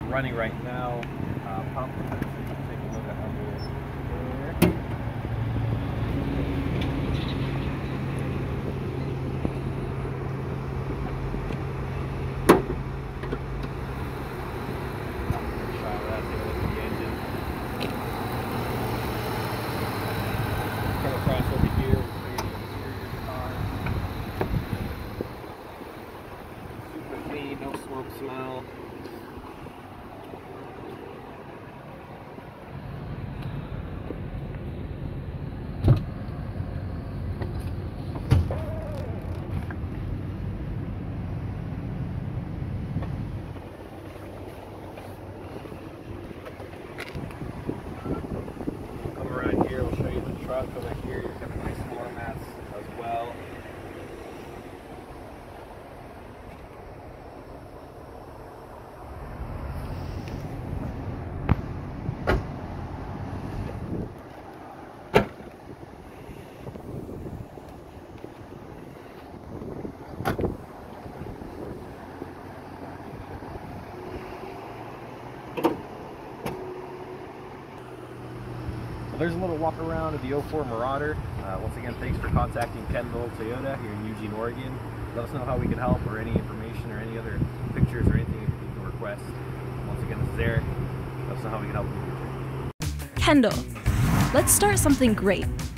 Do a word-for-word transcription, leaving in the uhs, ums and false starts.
running right now. Uh, pump. Take a look at under there. Try that. Take a look at the engine. Come across over here. We'll show you the interior of the car. Super clean, no smoke smell. Here, we'll show you the truck over here. You've got nice floor mats as well. There's a little walk around of the oh four Marauder. Uh, once again, thanks for contacting Kendall Toyota here in Eugene, Oregon. Let us know how we can help, or any information or any other pictures or anything you can request. Once again, this is Eric. Let us know how we can help in the future. Kendall, let's start something great.